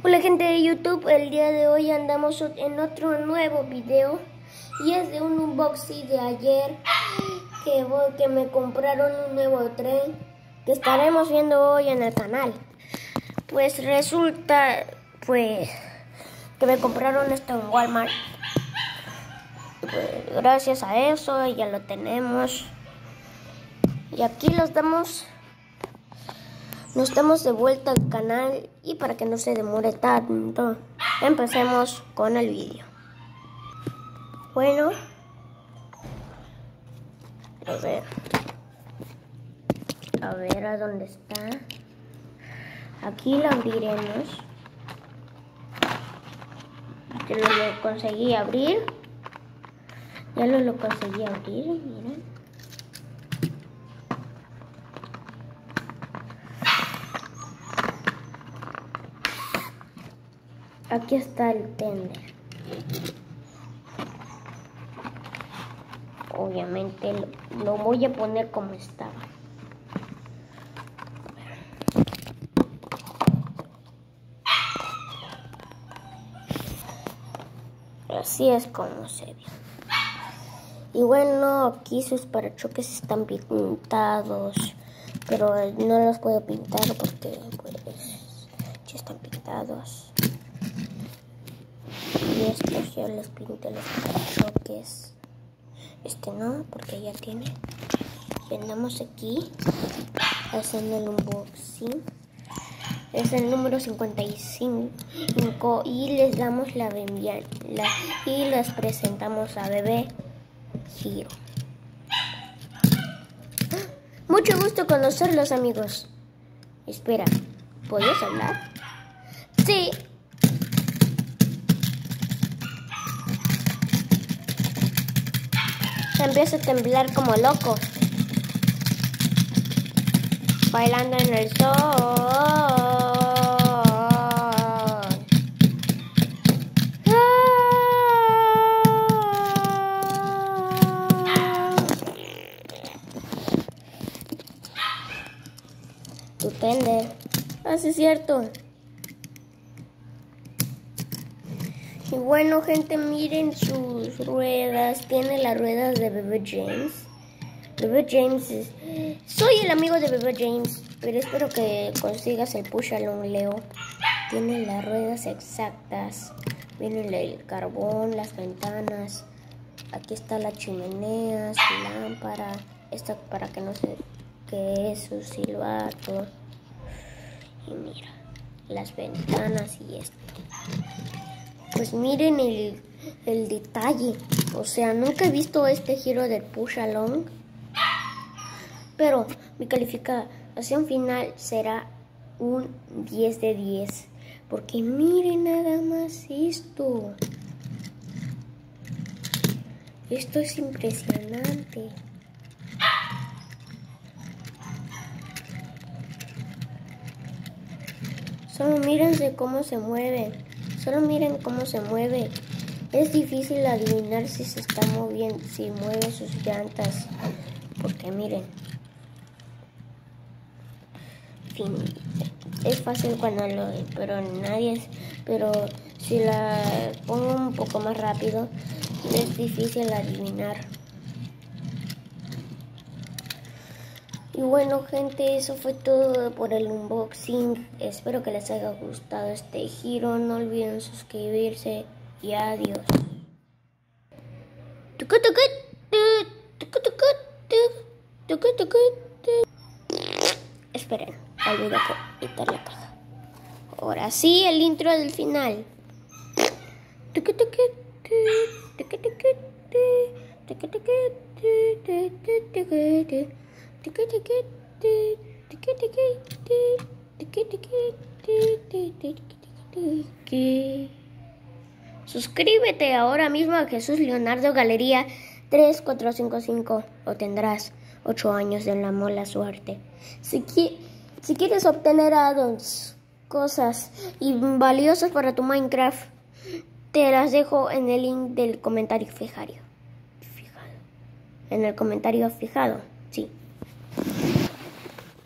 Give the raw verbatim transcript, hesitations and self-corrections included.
Hola gente de YouTube, el día de hoy andamos en otro nuevo video y es de un unboxing de ayer que, voy, que me compraron un nuevo tren que estaremos viendo hoy en el canal. Pues resulta pues que me compraron esto en Walmart. Pues, gracias a eso ya lo tenemos y aquí los damos. Nos damos de vuelta al canal y para que no se demore tanto, empecemos con el vídeo. Bueno, a ver, a ver a dónde está. Aquí lo abriremos. Ya lo, lo conseguí abrir. Ya lo, lo conseguí abrir, miren. Aquí está el tender. Obviamente lo, lo voy a poner como estaba. Así es como se ve. Y bueno, aquí sus parachoques están pintados, pero no los puedo pintar porque pues ya están pintados. Y estos ya les pinté los parachoques. Este no, porque ya tiene. Y andamos aquí haciendo el unboxing. Es el número cincuenta y cinco y les damos la bienvenida y les presentamos a Bebé Hiro. Mucho gusto conocerlos, amigos. Espera, ¿puedes hablar? Sí. Se empieza a temblar como loco, bailando en el sol. Tu tender. Ah, sí es cierto. Y bueno, gente, miren sus ruedas. Tiene las ruedas de Bebé James. Bebé James es... Soy el amigo de Bebé James, pero espero que consigas el Push Along Leo. Tiene las ruedas exactas. Viene el carbón, las ventanas. Aquí está la chimenea, su lámpara. Esta para que no se... que es su silbato. Y mira, las ventanas y esto. Pues miren el, el detalle. O sea, nunca he visto este giro del Push Along. Pero mi calificación final será un diez de diez. Porque miren nada más esto. Esto es impresionante. Solo mírense cómo se mueve. Solo miren cómo se mueve. Es difícil adivinar si se está moviendo, si mueve sus llantas. Porque miren. En fin, es fácil cuando lo... Pero nadie es... Pero si la pongo un poco más rápido, es difícil adivinar. Y bueno, gente, eso fue todo por el unboxing. Espero que les haya gustado este giro. No olviden suscribirse y adiós. Esperen, olvidé quitar la caja. Ahora sí, el intro del final. Suscríbete ahora mismo a Jesús Leonardo Galería tres cuatro cinco cinco o tendrás ocho años de la mala suerte. Si, qui si quieres obtener add-ons, cosas y valiosas para tu Minecraft, te las dejo en el link del comentario fijado. En el comentario fijado, sí.